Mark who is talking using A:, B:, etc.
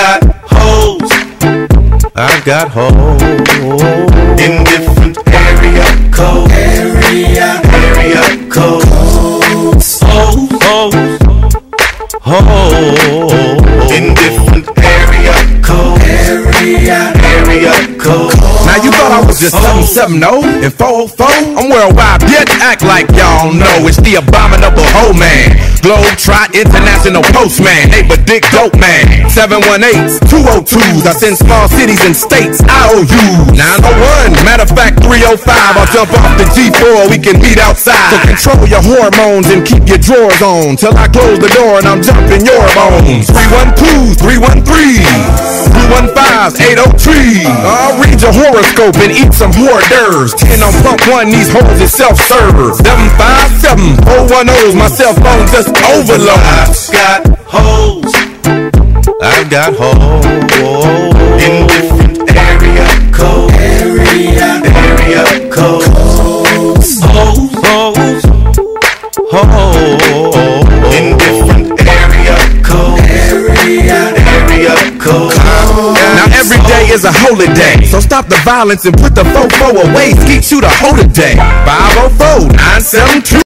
A: got hoes.
B: I've got hoes
A: In different area codes. Area codes.
B: hoes
A: In different area codes. Area codes.
B: Now you thought I was just 770 and 404? I'm worldwide, bitch, act like y'all know. It's the abominable hoe man, Globetrot International Postman, neighbor dick dope man, 718s, 202s. I send small cities and states IOUs. 901, matter of fact 305. I'll jump off the G4, we can meet outside. So control your hormones and keep your drawers on till I close the door and I'm jumping your bones. 312s, 313s, 315s, 803. I'll read your horoscope and eat some hors d'oeuvres. 10 on pump 1, these hoes is self-serve. 757 410's, my cell phone just overload.
A: I've got hoes.
B: I've got hoes
A: In different area codes. Area codes. In different area codes. Area codes.
B: Now every day is a holiday, so stop the violence and put the fofo away. Skeet shoot a hoe today. 504 972